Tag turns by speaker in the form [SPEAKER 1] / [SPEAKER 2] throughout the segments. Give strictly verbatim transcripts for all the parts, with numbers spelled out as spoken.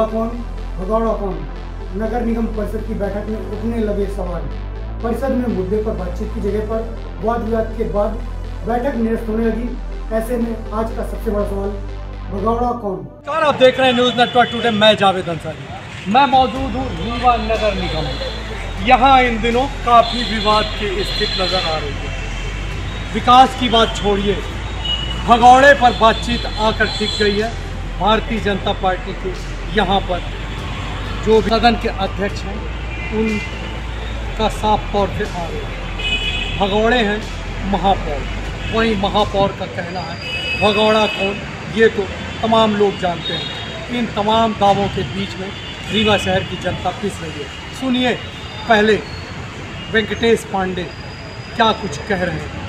[SPEAKER 1] कौन, भगौड़ा कौन? नगर निगम परिषद की बैठक में उठने लगे सवाल। परिषद में मुद्दे पर बातचीत की जगह पर वाद विवाद के बाद बैठक निरस्त होने लगी। ऐसे में आज का सबसे बड़ा सवाल, भगौड़ा कौन?
[SPEAKER 2] नमस्कार, आप देख रहे हैं न्यूज़ नेटवर्क टुडे। मैं जावेद अंसारी, मैं मौजूद हूँ रीवा नगर निगम में। यहाँ इन दिनों काफ़ी विवाद की स्थिति नज़र आ रही है। विकास की बात छोड़िए, भगौड़े पर बातचीत आकर टिक गई है। भारतीय जनता पार्टी के यहाँ पर जो सदन के अध्यक्ष हैं उनका साफ तौर से आरोप है। भगौड़े हैं महापौर, वहीं महापौर का कहना है भगौड़ा कौन, ये तो तमाम लोग जानते हैं। इन तमाम दावों के बीच में रीवा शहर की जनता पिस रही है। सुनिए पहले वेंकटेश पांडे क्या कुछ कह रहे हैं।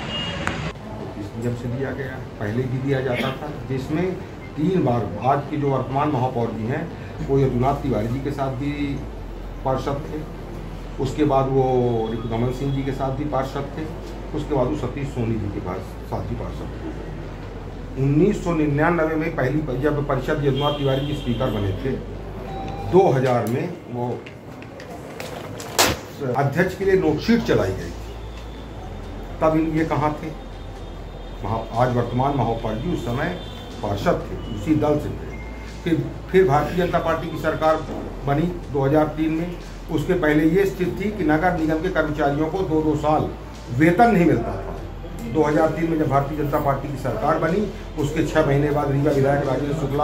[SPEAKER 3] जब से दिया गया, पहले भी दिया जाता था, जिसमें तीन बार आज के जो वर्तमान महापौर जी हैं वो यदुनाथ तिवारी जी के साथ भी पार्षद थे, उसके बाद वो रिपुदमन सिंह जी के साथ भी पार्षद थे, उसके बाद वो सतीश सोनी जी के पास साथ भी पार्षद थे। उन्नीस सौ निन्यानवे में पहली जब परिषद यदुनाथ तिवारी जी स्पीकर बने थे, दो हज़ार में वो अध्यक्ष के लिए नोटशीट चलाई गई थी। तब ये कहाँ थे? आज वर्तमान महापौर जी उस समय पार्षद थे, उसी दल से थे। फिर फिर भारतीय जनता पार्टी की सरकार बनी दो हज़ार तीन में। उसके पहले ये स्थिति थी कि नगर निगम के कर्मचारियों को दो दो साल वेतन नहीं मिलता था। दो हज़ार तीन में जब भारतीय जनता पार्टी की सरकार बनी, उसके छः महीने बाद रीवा विधायक राजेंद्र शुक्ला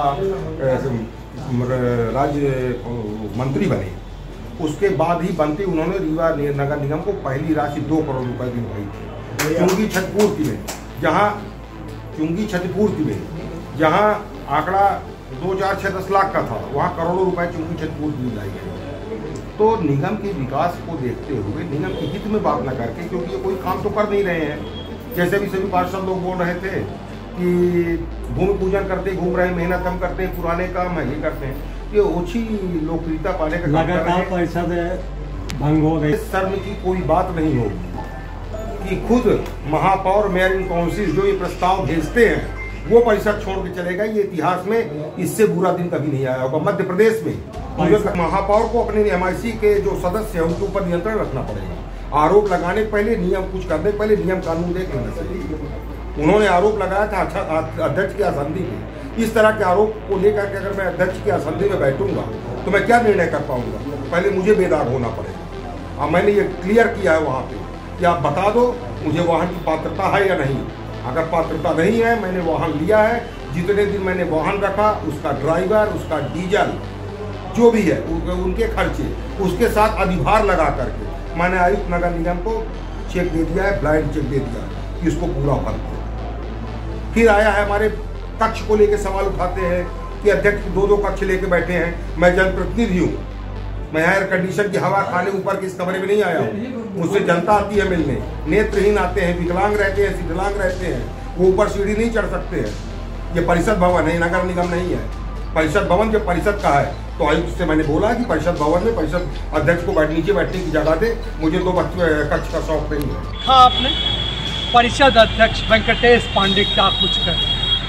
[SPEAKER 3] राज्य मंत्री बने। उसके बाद ही बनते उन्होंने रीवा नगर निगम को पहली राशि दो करोड़ रुपए की निभाई थी। चुंगी क्षतिपूर्ति में जहाँ चुंगी क्षतिपूर्ति में जहाँ आंकड़ा दो चार छः दस लाख का था, वहाँ करोड़ों रुपए चुंगी क्षतिपूर्ति दिलाई गई। तो निगम के विकास को देखते हुए निगम के हित में बात न करके, क्योंकि ये कोई काम तो कर नहीं रहे हैं। जैसे भी सभी पार्षद लोग बोल रहे थे कि भूमि पूजन करते घूम रहे हैं, मेहनत हम करते हैं, पुराने काम है ये करते हैं। ये ओछी लोकप्रियता पाने का
[SPEAKER 4] लगातार परिषद भंग हो गई।
[SPEAKER 3] शर्म की कोई बात नहीं होगी कि खुद महापौर मेयर इन काउंसिल जो ये प्रस्ताव भेजते हैं वो परिषद छोड़ के चलेगा। ये इतिहास में इससे बुरा दिन कभी नहीं आया होगा। मध्य प्रदेश में महापौर को अपने एमआईसी के जो सदस्य हैं उनके ऊपर नियंत्रण रखना पड़ेगा। आरोप लगाने के पहले, नियम कुछ करने के पहले नियम कानून देख लेना चाहिए। उन्होंने आरोप लगाया था अच्छा अध्यक्ष की आसंदी में। इस तरह के आरोप को लेकर के अगर मैं अध्यक्ष की आसंदी में बैठूंगा तो मैं क्या निर्णय कर पाऊंगा? पहले मुझे बेदाग होना पड़ेगा। और मैंने ये क्लियर किया है वहाँ पे कि आप बता दो मुझे वाहन की पात्रता है या नहीं। अगर पात्रता नहीं है, मैंने वाहन लिया है, जितने दिन मैंने वाहन रखा उसका ड्राइवर, उसका डीजल जो भी है उनके खर्चे, उसके साथ अधिभार लगा करके मैंने आयुक्त नगर निगम को चेक दे दिया है, ब्लाइंड चेक दे दिया है कि इसको पूरा भर दो। फिर आया है हमारे कक्ष को लेकर सवाल उठाते हैं कि अध्यक्ष दो दो कक्ष लेके बैठे हैं। मैं जनप्रतिनिधि हूँ, मैं एयर कंडीशन की हवा खाने ऊपर के इस कमरे में नहीं आया हूँ। मुझसे जनता आती है मिलने, नेत्रहीन आते हैं, विकलांग रहते हैं, शीतलांग रहते हैं, वो ऊपर सीढ़ी नहीं चढ़ सकते हैं। ये परिषद भवन है, नगर निगम नहीं है। परिषद भवन जब परिषद का है तो आयुक्त से मैंने बोला कि परिषद भवन में परिषद अध्यक्ष को बैठ नीचे बैठने की जगह दे, मुझे दो कक्ष का शौक नहीं है।
[SPEAKER 2] हाँ, आपने परिषद अध्यक्ष वेंकटेश पांडे क्या कुछ कर,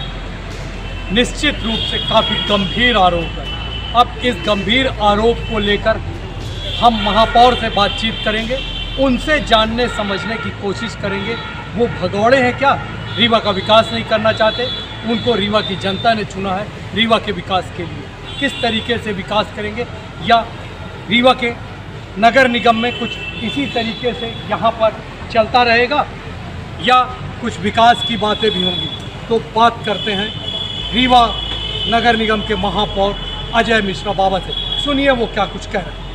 [SPEAKER 2] निश्चित रूप से काफ़ी गंभीर आरोप है। अब इस गंभीर आरोप को लेकर हम महापौर से बातचीत करेंगे, उनसे जानने समझने की कोशिश करेंगे वो भगौड़े हैं क्या, रीवा का विकास नहीं करना चाहते। उनको रीवा की जनता ने चुना है रीवा के विकास के लिए। किस तरीके से विकास करेंगे, या रीवा के नगर निगम में कुछ इसी तरीके से यहाँ पर चलता रहेगा, या कुछ विकास की बातें भी होंगी। तो बात करते हैं रीवा नगर निगम के महापौर अजय मिश्रा बाबा से। सुनिए वो क्या कुछ कह रहे हैं।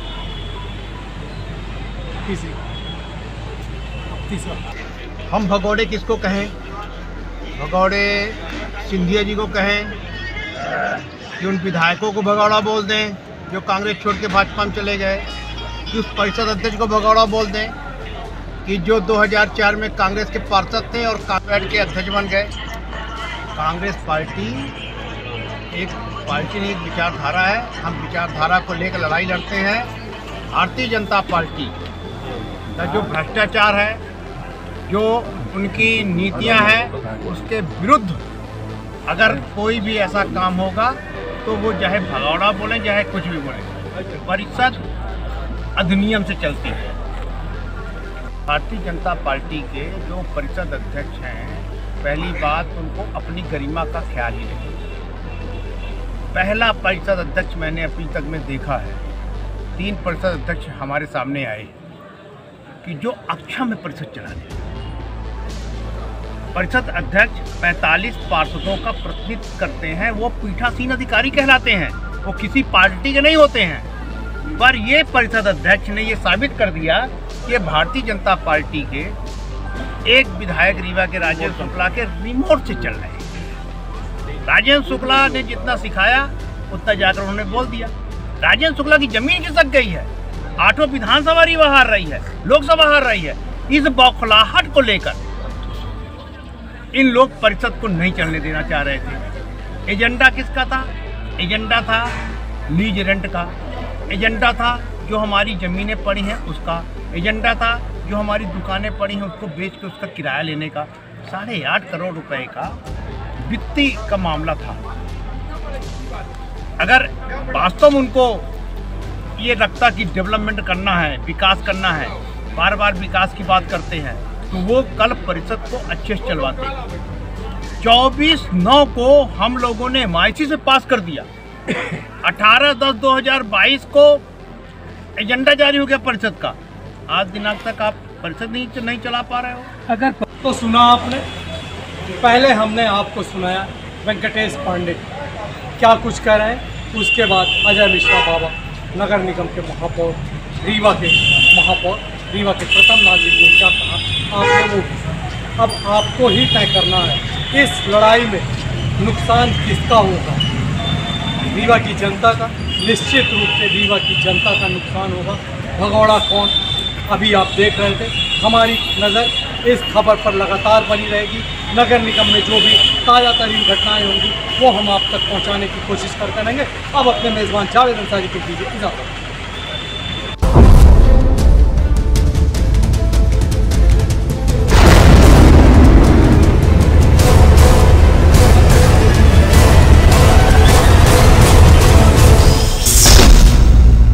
[SPEAKER 2] तीसरी तीसरा
[SPEAKER 5] हम भगौड़े किसको कहें? भगौड़े सिंधिया जी को कहें कि उन विधायकों को भगौड़ा बोल दें जो कांग्रेस छोड़ के भाजपा में चले गए, कि उस परिषद अध्यक्ष को भगौड़ा बोल दें कि जो दो हज़ार चार में कांग्रेस के पार्षद थे और कांग्रेस के अध्यक्ष बन गए। कांग्रेस पार्टी एक पार्टी नहीं, एक विचारधारा है। हम विचारधारा को लेकर लड़ाई लड़ते हैं। भारतीय जनता पार्टी का जो भ्रष्टाचार है, जो उनकी नीतियां हैं, उसके विरुद्ध अगर कोई भी ऐसा काम होगा तो वो चाहे भगौड़ा बोलें चाहे कुछ भी बोलें, परिषद अधिनियम से चलती है। भारतीय जनता पार्टी के जो परिषद अध्यक्ष हैं, पहली बात उनको अपनी गरिमा का ख्याल ही नहीं। पहला परिषद अध्यक्ष मैंने अभी तक में देखा है, तीन परिषद अध्यक्ष हमारे सामने आए कि जो अक्षम में परिषद चलाते। परिषद अध्यक्ष पैंतालीस पार्षदों का प्रतिनिधित्व करते हैं, वो पीठासीन अधिकारी कहलाते हैं, वो किसी पार्टी के नहीं होते हैं। पर ये परिषद अध्यक्ष ने ये साबित कर दिया कि भारतीय जनता पार्टी के एक विधायक रीवा के राजेंद्र शुक्ला के रिमोट से चल रहे हैं। राजेंद्र शुक्ला ने जितना सिखाया उतना जाकर उन्होंने बोल दिया। राजेंद्र शुक्ला की जमीन खिसक गई है, आठों विधानसभा रीवा हार रही है, लोकसभा हार रही है। इस बौखलाहट को लेकर इन लोग परिषद को नहीं चलने देना चाह रहे थे। एजेंडा किसका था? एजेंडा था लीज रेंट का, एजेंडा था जो हमारी ज़मीनें पड़ी हैं उसका, एजेंडा था जो हमारी दुकानें पड़ी हैं उसको बेच के उसका किराया लेने का। साढ़े आठ करोड़ रुपए का वित्तीय का मामला था। अगर वास्तव में उनको ये लगता कि डेवलपमेंट करना है, विकास करना है, बार बार विकास की बात करते हैं, तो वो कल परिषद को अच्छे से चलवाते। चौबीस नौ को हम लोगों ने एम आई सी से पास कर दिया। अठारह दस दो हज़ार बाईस को एजेंडा जारी हो गया परिषद का। आज दिनांक तक आप परिषद नहीं नहीं चला पा रहे हो।
[SPEAKER 2] अगर तो सुना आपने, पहले हमने आपको सुनाया वेंकटेश पांडे क्या कुछ कह रहे हैं, उसके बाद अजय मिश्रा बाबा नगर निगम के महापौर, रीवा के महापौर, रीवा के प्रथम नागरिक ने क्या कहा आपने वो। अब आपको ही तय करना है इस लड़ाई में नुकसान किसका होगा। रीवा की जनता का, निश्चित रूप से रीवा की जनता का नुकसान होगा। भगौड़ा कौन, अभी आप देख रहे थे। हमारी नज़र इस खबर पर लगातार बनी रहेगी। नगर निगम में जो भी ताज़ा तरीन घटनाएं होंगी वो हम आप तक पहुंचाने की कोशिश करते रहेंगे। अब अपने मेज़बान जावेद अंसारी को दीजिए इजाज़त।